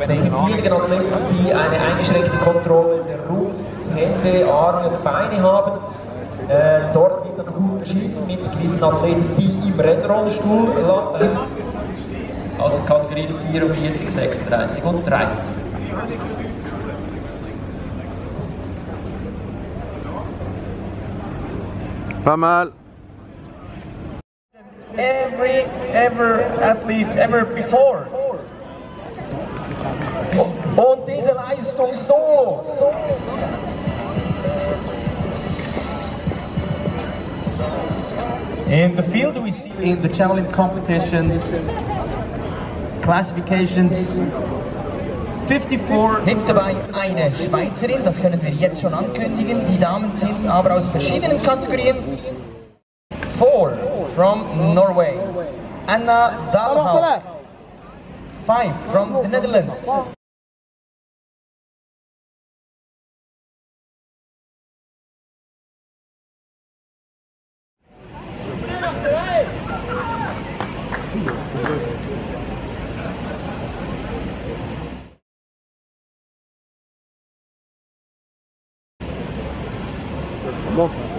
Das sind diejenigen Athleten, die eine eingeschränkte Kontrolle der Rumpf, Hände, Arme oder Beine haben. Dort wird dann noch unterschieden mit gewissen Athleten, die im Rennrollstuhl landen. Also Kategorien 44, 36 und 13. Pas mal. Ever athlete ever before. Und diese Leistung so. In the field we see in the javelin competition classifications 54. Mit dabei eine Schweizerin, das können wir jetzt schon ankündigen. Die Damen sind aber aus verschiedenen Kategorien. 4 from Norway, Anna Dalhout. 5 from the Netherlands. Bon.